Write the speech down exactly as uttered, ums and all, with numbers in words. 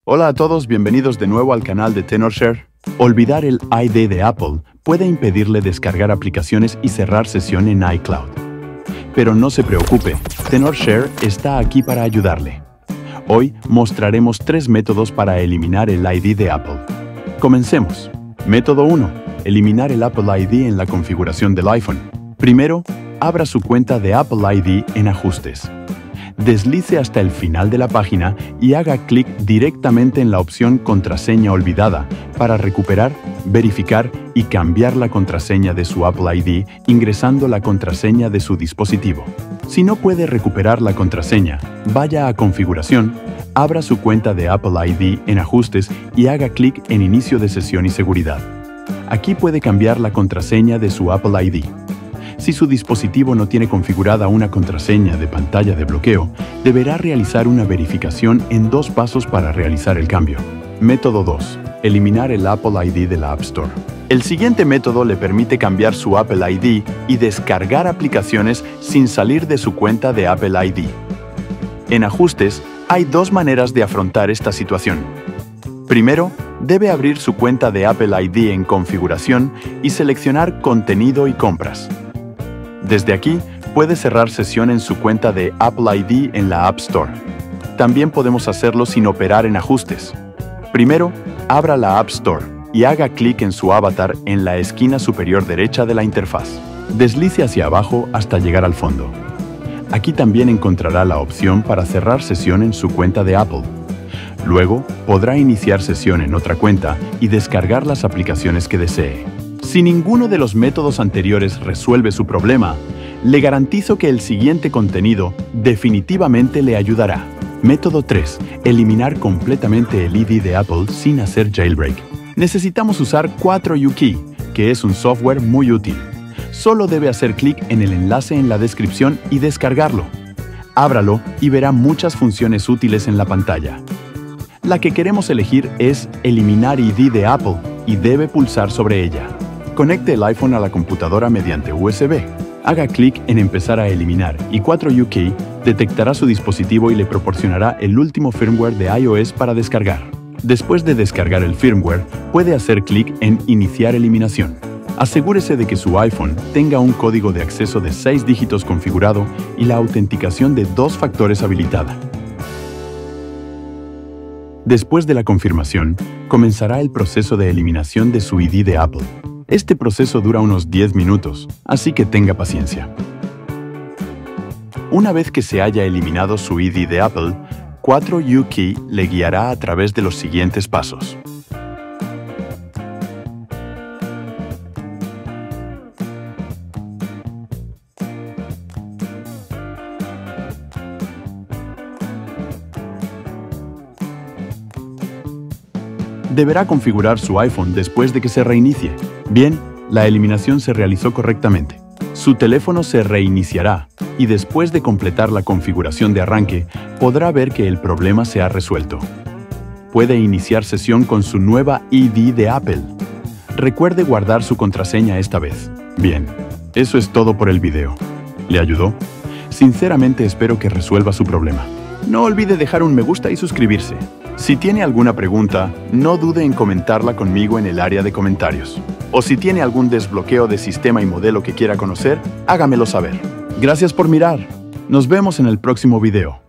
Hola a todos, bienvenidos de nuevo al canal de Tenorshare. Olvidar el I D de Apple puede impedirle descargar aplicaciones y cerrar sesión en iCloud. Pero no se preocupe, Tenorshare está aquí para ayudarle. Hoy mostraremos tres métodos para eliminar el I D de Apple. Comencemos. Método uno. Eliminar el Apple I D en la configuración del iPhone. Primero, abra su cuenta de Apple I D en Ajustes. Deslice hasta el final de la página y haga clic directamente en la opción Contraseña olvidada para recuperar, verificar y cambiar la contraseña de su Apple I D ingresando la contraseña de su dispositivo. Si no puede recuperar la contraseña, vaya a Configuración, abra su cuenta de Apple I D en Ajustes y haga clic en Inicio de sesión y seguridad. Aquí puede cambiar la contraseña de su Apple I D. Si su dispositivo no tiene configurada una contraseña de pantalla de bloqueo, deberá realizar una verificación en dos pasos para realizar el cambio. Método dos. Eliminar el Apple I D de la App Store. El siguiente método le permite cambiar su Apple I D y descargar aplicaciones sin salir de su cuenta de Apple I D. En Ajustes, hay dos maneras de afrontar esta situación. Primero, debe abrir su cuenta de Apple I D en Configuración y seleccionar Contenido y Compras. Desde aquí, puede cerrar sesión en su cuenta de Apple I D en la App Store. También podemos hacerlo sin operar en Ajustes. Primero, abra la App Store y haga clic en su avatar en la esquina superior derecha de la interfaz. Deslice hacia abajo hasta llegar al fondo. Aquí también encontrará la opción para cerrar sesión en su cuenta de Apple. Luego, podrá iniciar sesión en otra cuenta y descargar las aplicaciones que desee. Si ninguno de los métodos anteriores resuelve su problema, le garantizo que el siguiente contenido definitivamente le ayudará. Método tres. Eliminar completamente el I D de Apple sin hacer jailbreak. Necesitamos usar cuatro U Key, que es un software muy útil. Solo debe hacer clic en el enlace en la descripción y descargarlo. Ábralo y verá muchas funciones útiles en la pantalla. La que queremos elegir es Eliminar I D de Apple y debe pulsar sobre ella. Conecte el iPhone a la computadora mediante U S B. Haga clic en Empezar a eliminar y cuatro U Key detectará su dispositivo y le proporcionará el último firmware de iOS para descargar. Después de descargar el firmware, puede hacer clic en Iniciar eliminación. Asegúrese de que su iPhone tenga un código de acceso de seis dígitos configurado y la autenticación de dos factores habilitada. Después de la confirmación, comenzará el proceso de eliminación de su I D de Apple. Este proceso dura unos diez minutos, así que tenga paciencia. Una vez que se haya eliminado su I D de Apple, cuatro U Key le guiará a través de los siguientes pasos. Deberá configurar su iPhone después de que se reinicie. Bien, la eliminación se realizó correctamente. Su teléfono se reiniciará y después de completar la configuración de arranque, podrá ver que el problema se ha resuelto. Puede iniciar sesión con su nueva I D de Apple. Recuerde guardar su contraseña esta vez. Bien, eso es todo por el video. ¿Le ayudó? Sinceramente espero que resuelva su problema. No olvide dejar un me gusta y suscribirse. Si tiene alguna pregunta, no dude en comentarla conmigo en el área de comentarios. O si tiene algún desbloqueo de sistema y modelo que quiera conocer, hágamelo saber. Gracias por mirar. Nos vemos en el próximo video.